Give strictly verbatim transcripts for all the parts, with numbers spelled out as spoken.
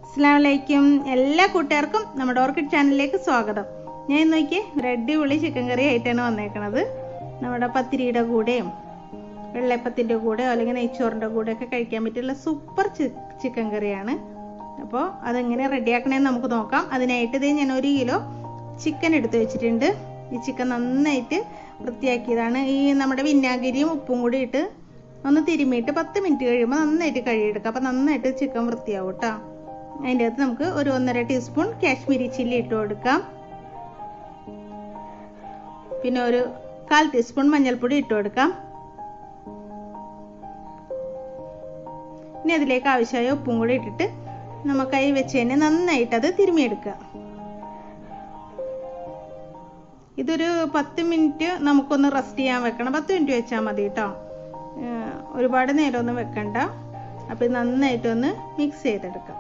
അസ്സലാമലൈക്കും. എല്ലാ കൂട്ടുകാർക്കും നമ്മുടെ ഓർക്കിഡ് ചാനലിലേക്ക് സ്വാഗതം. ഞാൻ ഇന്ന് നോക്കി റെഡ് ഉള്ളി ചിക്കൻ കറി ആയിട്ടാണ് വന്നേക്കണത്. നമ്മുടെ പത്തിരിയുടെ കൂടെയും വെള്ളയപ്പത്തിൻ്റെ കൂടെയോ അല്ലെങ്കിൽ നെയ്ച്ചോറിൻ്റെ കൂടെയൊക്കെ കഴിക്കാൻ പറ്റിയുള്ള സൂപ്പർ ചിക്കൻ കറിയാണ്. അപ്പോൾ അതെങ്ങനെ റെഡിയാക്കണമെന്ന് നമുക്ക് നോക്കാം. അതിനായിട്ട് ഇത് ഞാൻ ഒരു കിലോ ചിക്കൻ എടുത്ത് വെച്ചിട്ടുണ്ട്. ഈ ചിക്കൻ നന്നായിട്ട് വൃത്തിയാക്കിയതാണ്. ഈ നമ്മുടെ വിനാഗിരിയും ഉപ്പും കൂടി ഇട്ട് ഒന്ന് തിരുമ്മിയിട്ട് പത്ത് മിനിറ്റ് കഴിയുമ്പോൾ നന്നായിട്ട് കഴുകിയെടുക്കാം. അപ്പോൾ നന്നായിട്ട് ചിക്കൻ വൃത്തിയാവും കേട്ടോ. അതിൻ്റെ അകത്ത് നമുക്ക് ഒരു ഒന്നര ടീസ്പൂൺ കാശ്മീരി ചില്ലി ഇട്ട് കൊടുക്കാം. പിന്നെ ഒരു കാൽ ടീസ്പൂൺ മഞ്ഞൾപ്പൊടി ഇട്ട് കൊടുക്കാം. ഇനി അതിലേക്ക് ആവശ്യമായ ഉപ്പും കൂടി ഇട്ടിട്ട് നമുക്ക് കൈ വെച്ച് തന്നെ നന്നായിട്ട് അത് തിരുമ്മിയെടുക്കുക. ഇതൊരു പത്ത് മിനിറ്റ് നമുക്കൊന്ന് റെസ്റ്റ് ചെയ്യാൻ വെക്കണം. പത്ത് മിനിറ്റ് വെച്ചാൽ മതി കേട്ടോ, ഒരുപാട് നേരമൊന്നും വെക്കണ്ട. അപ്പം ഇത് നന്നായിട്ടൊന്ന് മിക്സ് ചെയ്തെടുക്കാം.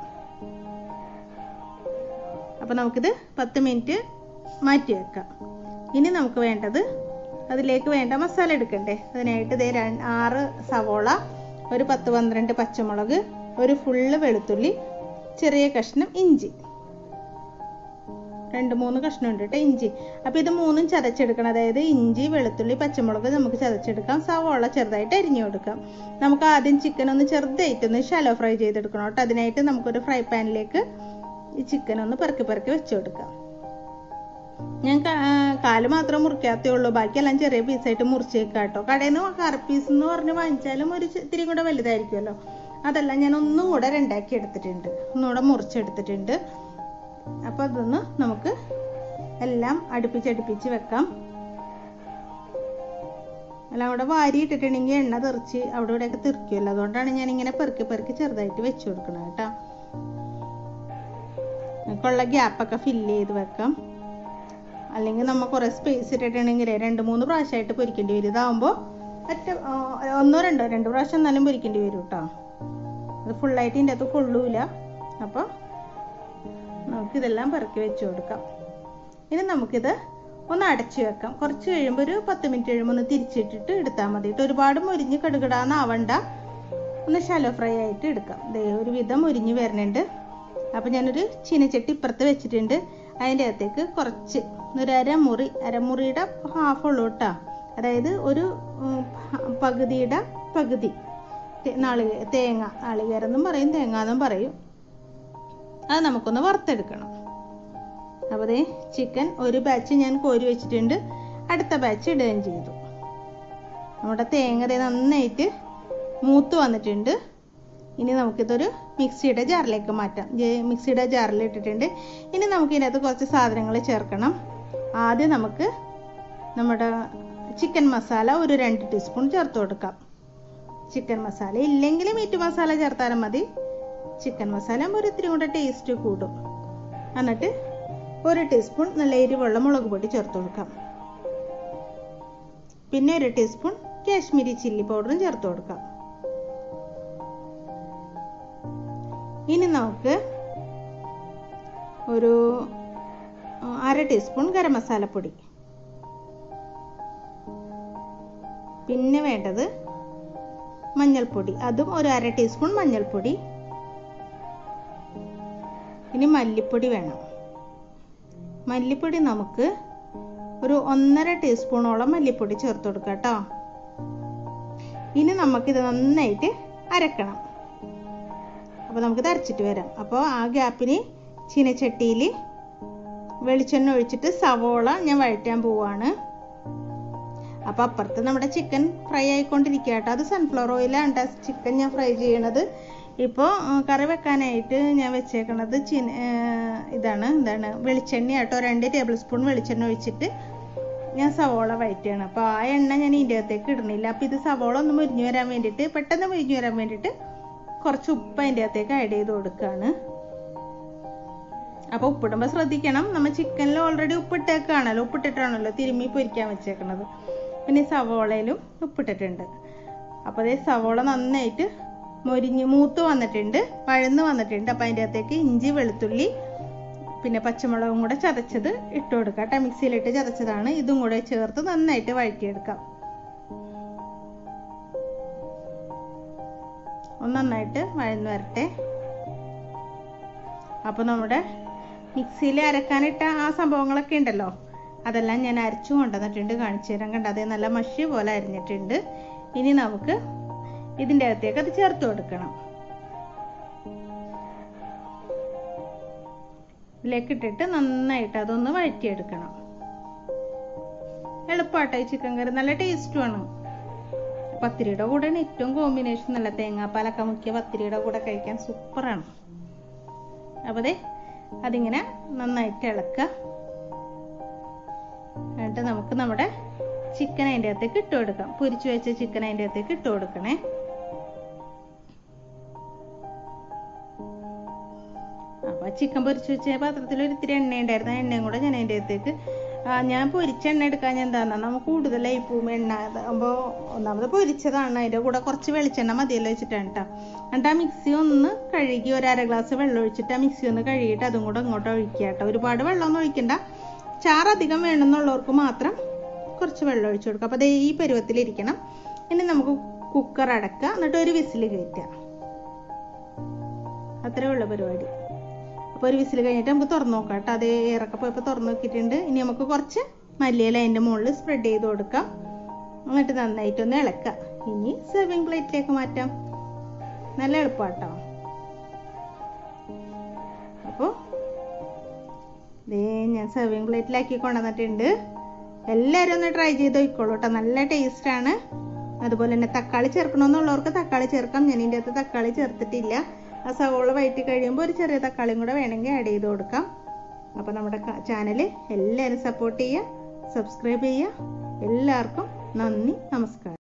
അപ്പോൾ നമുക്കിത് പത്ത് മിനിറ്റ് മാറ്റി വെക്കാം. ഇനി നമുക്ക് വേണ്ടത് അതിലേക്ക് വേണ്ട മസാല എടുക്കണ്ടേ. അതിനായിട്ട് ഇതേ ആറ് സവോള, ഒരു പത്ത് പന്ത്രണ്ട് പച്ചമുളക്, ഒരു ഫുള്ള് വെളുത്തുള്ളി, ചെറിയ കഷ്ണം ഇഞ്ചി, രണ്ട് മൂന്ന് കഷ്ണം ഉണ്ട് കേട്ടോ ഇഞ്ചി. അപ്പോൾ ഇത് മൂന്നും ചതച്ചെടുക്കണം. അതായത് ഇഞ്ചി, വെളുത്തുള്ളി, പച്ചമുളക് നമുക്ക് ചതച്ചെടുക്കാം. സവോള ചെറുതായിട്ട് അരിഞ്ഞു കൊടുക്കാം. നമുക്ക് ആദ്യം ചിക്കൻ ഒന്ന് ചെറുതായിട്ടൊന്ന് ഷാലോ ഫ്രൈ ചെയ്തെടുക്കണം കേട്ടോ. അതിനായിട്ട് നമുക്കൊരു ഫ്രൈ പാനിലേക്ക് ഈ ചിക്കൻ ഒന്ന് പെറുക്കി പെറുക്കി വെച്ച് കൊടുക്കാം. ഞാൻ കാല് മാത്രം മുറിക്കാത്തേ ഉള്ളൂ, ബാക്കിയെല്ലാം ചെറിയ പീസായിട്ട് മുറിച്ചേക്കാം കേട്ടോ. കടയിൽ നിന്ന് കറി പീസ് എന്ന് പറഞ്ഞ് വാങ്ങിച്ചാലും ഒരു ഇത്തിരി കൂടെ വലുതായിരിക്കുമല്ലോ. അതെല്ലാം ഞാൻ ഒന്നും കൂടെ രണ്ടാക്കി എടുത്തിട്ടുണ്ട്, ഒന്നുകൂടെ മുറിച്ചെടുത്തിട്ടുണ്ട്. അപ്പോൾ അതൊന്ന് നമുക്ക് എല്ലാം അടുപ്പിച്ചടുപ്പിച്ച് വെക്കാം. എല്ലാം കൂടെ വാരി ഇട്ടിട്ടുണ്ടെങ്കിൽ എണ്ണ തെറിച്ച് അവിടെ ഇവിടെയൊക്കെ തെറിക്കുമല്ലോ. അതുകൊണ്ടാണ് ഞാനിങ്ങനെ പെറുക്കി പെറുക്കി ചെറുതായിട്ട് വെച്ച് കൊടുക്കണം കേട്ടോ. നമുക്കുള്ള ഗ്യാപ്പൊക്കെ ഫില്ല് ചെയ്ത് വെക്കാം. അല്ലെങ്കിൽ നമ്മൾ കുറേ സ്പേസ് ഇട്ടിട്ടുണ്ടെങ്കിൽ രണ്ട് മൂന്ന് പ്രാവശ്യമായിട്ട് പൊരിക്കേണ്ടി വരും. ഇതാവുമ്പോൾ ഒറ്റ ഒന്നോ രണ്ടോ രണ്ട് പ്രാവശ്യം എന്നാലും പൊരിക്കേണ്ടി വരും കേട്ടോ. അത് ഫുള്ളായിട്ട് ഇതിൻ്റെ അകത്ത് കൊള്ളൂല. അപ്പോൾ നമുക്കിതെല്ലാം പെറുക്കി വെച്ച് കൊടുക്കാം. ഇനി നമുക്കിത് ഒന്ന് അടച്ചു വെക്കാം. കുറച്ച് കഴിയുമ്പോൾ ഒരു പത്ത് മിനിറ്റ് കഴിയുമ്പോൾ ഒന്ന് തിരിച്ചിട്ടിട്ട് എടുത്താൽ മതി കേട്ടോ. ഒരുപാട് മുരിഞ്ഞ് കടുകിടാന്നാവണ്ട, ഒന്ന് ഷാലോ ഫ്രൈ ആയിട്ട് എടുക്കാം. ദേ ഒരു വിധം മുരിഞ്ഞ് വരുന്നുണ്ട്. അപ്പം ഞാനൊരു ചീനച്ചട്ടി ഇപ്പുറത്ത് വെച്ചിട്ടുണ്ട്. അതിൻ്റെ അകത്തേക്ക് കുറച്ച് ഒരു അരമുറി അരമുറിയുടെ ഹാഫ് ഉള്ളൂ കേട്ടോ. അതായത് ഒരു പകുതിയുടെ പകുതി നാളികേ തേങ്ങ നാളികേരെന്നും പറയും, തേങ്ങ എന്നും പറയും. അത് നമുക്കൊന്ന് വറുത്തെടുക്കണം. അപ്പോൾ ദേ ചിക്കൻ ഒരു ബാച്ച് ഞാൻ കോരി വെച്ചിട്ടുണ്ട്, അടുത്ത ബാച്ച് ഇടുകയും ചെയ്തു. നമ്മുടെ തേങ്ങ ദേ നന്നായിട്ട് മൂത്ത് വന്നിട്ടുണ്ട്. ഇനി നമുക്കിതൊരു മിക്സിയുടെ ജാറിലേക്ക് മാറ്റാം. മിക്സിയുടെ ജാറിൽ ഇട്ടിട്ടുണ്ട്. ഇനി നമുക്ക് ഇതിനകത്ത് കുറച്ച് സാധനങ്ങൾ ചേർക്കണം. ആദ്യം നമുക്ക് നമ്മുടെ ചിക്കൻ മസാല ഒരു രണ്ട് ടീസ്പൂൺ ചേർത്ത് കൊടുക്കാം. ചിക്കൻ മസാല ഇല്ലെങ്കിൽ മീറ്റ് മസാല ചേർത്താലും മതി. ചിക്കൻ മസാല ഒരു ഇത്തിരി കൂടെ ടേസ്റ്റ് കൂടും. എന്നിട്ട് ഒരു ടീസ്പൂൺ നല്ല എരിവുള്ള മുളക് പൊടി ചേർത്ത് കൊടുക്കാം. പിന്നെ ഒരു ടീസ്പൂൺ കാശ്മീരി ചില്ലി പൗഡറും ചേർത്ത് കൊടുക്കാം. ഇനി നമുക്ക് ഒരു അര ടീസ്പൂൺ ഗരം മസാലപ്പൊടി, പിന്നെ വേണ്ടത് മഞ്ഞൾപ്പൊടി, അതും ഒരു അര ടീസ്പൂൺ മഞ്ഞൾപ്പൊടി. ഇനി മല്ലിപ്പൊടി വേണം. മല്ലിപ്പൊടി നമുക്ക് ഒരു ഒന്നര ടീസ്പൂണോളം മല്ലിപ്പൊടി ചേർത്ത് കൊടുക്കാം കേട്ടോ. ഇനി നമുക്കിത് നന്നായിട്ട് അരക്കണം. അപ്പോൾ നമുക്കിത് അരച്ചിട്ട് വരാം. അപ്പോൾ ആ ഗ്യാപ്പിന് ചീനച്ചട്ടിയിൽ വെളിച്ചെണ്ണ ഒഴിച്ചിട്ട് സവോള ഞാൻ വഴറ്റാൻ പോവാണ്. അപ്പോൾ അപ്പുറത്ത് നമ്മുടെ ചിക്കൻ ഫ്രൈ ആയിക്കൊണ്ടിരിക്കുക കേട്ടോ. അത് സൺഫ്ലവർ ഓയിലാണ് ചിക്കൻ ഞാൻ ഫ്രൈ ചെയ്യണത്. ഇപ്പോൾ കറി വെക്കാനായിട്ട് ഞാൻ വെച്ചേക്കണത് ചീന ഇതാണ് എന്താണ് വെളിച്ചെണ്ണ കേട്ടോ. രണ്ട് ടേബിൾ സ്പൂൺ വെളിച്ചെണ്ണ ഒഴിച്ചിട്ട് ഞാൻ സവോള വഴറ്റുകയാണ്. അപ്പോൾ ആ എണ്ണ ഞാൻ ഇതിൻ്റെ അകത്തേക്ക് ഇടുന്നില്ല. അപ്പോൾ ഇത് സവോള ഒന്ന് മുരിഞ്ഞു വരാൻ വേണ്ടിയിട്ട്, പെട്ടെന്ന് മുരിഞ്ഞു വരാൻ വേണ്ടിയിട്ട് കുറച്ച് ഉപ്പ് അതിൻ്റെ അകത്തേക്ക് ആഡ് ചെയ്ത് കൊടുക്കുകയാണ്. അപ്പോൾ ഉപ്പിടുമ്പോൾ ശ്രദ്ധിക്കണം. നമ്മൾ ചിക്കനിൽ ഓൾറെഡി ഉപ്പിട്ടേക്കാണല്ലോ, ഉപ്പിട്ടിട്ടാണല്ലോ തിരുമ്മി പൊരിക്കാൻ വെച്ചേക്കണത്. പിന്നെ സവോളയിലും ഉപ്പിട്ടിട്ടുണ്ട്. അപ്പോൾ അതേ സവോള നന്നായിട്ട് മൊരിഞ്ഞ് മൂത്ത് വന്നിട്ടുണ്ട്, വഴന്ന് വന്നിട്ടുണ്ട്. അപ്പോൾ അതിൻ്റെ അകത്തേക്ക് ഇഞ്ചി, വെളുത്തുള്ളി, പിന്നെ പച്ചമുളകും കൂടെ ചതച്ചത് ഇട്ട് കൊടുക്കാം കേട്ടോ. മിക്സിയിലിട്ട് ചതച്ചതാണ്. ഇതും കൂടെ ചേർത്ത് നന്നായിട്ട് വഴറ്റിയെടുക്കാം. ഒന്ന് നന്നായിട്ട് വഴന്ന് വരട്ടെ. അപ്പോൾ നമ്മുടെ മിക്സിയിൽ അരക്കാനിട്ട ആ സംഭവങ്ങളൊക്കെ ഉണ്ടല്ലോ, അതെല്ലാം ഞാൻ അരച്ചു കൊണ്ടുവന്നിട്ടുണ്ട്. കാണിച്ചു തരാൻ. കണ്ട അതേ നല്ല മഷി പോലെ അരിഞ്ഞിട്ടുണ്ട്. ഇനി നമുക്ക് ഇതിൻ്റെ അകത്തേക്ക് അത് ചേർത്ത് കൊടുക്കണം. ഇതിലേക്ക് ഇട്ടിട്ട് നന്നായിട്ട് അതൊന്ന് വഴറ്റിയെടുക്കണം. എളുപ്പമാട്ടോ ഈ ചിക്കൻ കറി, നല്ല ടേസ്റ്റുമാണ്. പത്തിരിയുടെ കൂടെയാണ് ഏറ്റവും കോമ്പിനേഷൻ. നല്ല തേങ്ങാപ്പാലൊക്കെ മുക്കിയ പത്തിരിയുടെ കൂടെ കഴിക്കാൻ സൂപ്പറാണ്. അപ്പോൾ അതെ അതിങ്ങനെ നന്നായിട്ട് ഇളക്കുക. എന്നിട്ട് നമുക്ക് നമ്മുടെ ചിക്കൻ അതിൻ്റെ അകത്തേക്ക് ഇട്ട് കൊടുക്കാം. പൊരിച്ചു വെച്ച ചിക്കൻ അതിൻ്റെ അകത്തേക്ക് ഇട്ട് കൊടുക്കണേ. അപ്പോൾ ചിക്കൻ പൊരിച്ചു വെച്ച പാത്രത്തിൽ ഒരു ഇത്തിരി എണ്ണ ഉണ്ടായിരുന്നു. ആ എണ്ണയും കൂടെ ഞാൻ അതിൻ്റെ അകത്തേക്ക് ഞാൻ പൊരിച്ച എണ്ണ എടുക്കാൻ ഞാൻ എന്താണെന്നാ നമുക്ക് കൂടുതലായി പോവും എണ്ണ ആകുമ്പോൾ. ഒന്നാമത് പൊരിച്ചതാണ്, അതിൻ്റെ കൂടെ കുറച്ച് വെളിച്ചെണ്ണ മതിയല്ലോ വെച്ചിട്ടാണ് കേട്ടോ. എന്നിട്ട് ആ മിക്സി ഒന്ന് കഴുകി ഒരു അര ഗ്ലാസ് വെള്ളം ഒഴിച്ചിട്ട് ആ മിക്സി ഒന്ന് കഴുകിയിട്ട് അതും കൂടെ ഇങ്ങോട്ട് ഒഴിക്കുക കേട്ടോ. ഒരുപാട് വെള്ളമൊന്നും ഒഴിക്കണ്ട. ചാറധികം വേണമെന്നുള്ളവർക്ക് മാത്രം കുറച്ച് വെള്ളം ഒഴിച്ചു കൊടുക്കുക. അപ്പോൾ അത് ഈ പരുവത്തിലിരിക്കണം. ഇനി നമുക്ക് കുക്കർ അടക്കുക, എന്നിട്ട് ഒരു വിസിൽ കയറ്റുക. അത്രേ ഉള്ള പരിപാടി. അപ്പോൾ ഒരു വിസിൽ കഴിഞ്ഞിട്ട് നമുക്ക് തുറന്നു നോക്കാം കേട്ടോ. അത് ഏറൊക്കെ പോയപ്പോൾ തുറന്നു നോക്കിയിട്ടുണ്ട്. ഇനി നമുക്ക് കുറച്ച് മല്ലിയില അതിൻ്റെ മുകളിൽ സ്പ്രെഡ് ചെയ്ത് കൊടുക്കാം. എന്നിട്ട് നന്നായിട്ടൊന്ന് ഇളക്കാം. ഇനി സെർവിങ് പ്ലേറ്റിലേക്ക് മാറ്റാം. നല്ല എളുപ്പമാട്ടോ. അപ്പോൾ ദേ ഞാൻ സെർവിങ് പ്ലേറ്റിലാക്കി കൊണ്ടുവന്നിട്ടുണ്ട്. എല്ലാവരും ഒന്ന് ട്രൈ ചെയ്ത് നോക്കിക്കോളൂ കേട്ടോ. നല്ല ടേസ്റ്റാണ്. അതുപോലെ തന്നെ തക്കാളി ചേർക്കണമെന്നുള്ളവർക്ക് തക്കാളി ചേർക്കാം. ഞാൻ ഇതിൻ്റെ അകത്ത് തക്കാളി ചേർത്തിട്ടില്ല. ആ സവോള വഴറ്റി കഴിയുമ്പോൾ ഒരു ചെറിയ തക്കാളിയും കൂടെ വേണമെങ്കിൽ ആഡ് ചെയ്ത് കൊടുക്കാം. അപ്പോൾ നമ്മുടെ ചാനൽ എല്ലാവരും സപ്പോർട്ട് ചെയ്യുക, സബ്സ്ക്രൈബ് ചെയ്യുക. എല്ലാവർക്കും നന്ദി, നമസ്കാരം.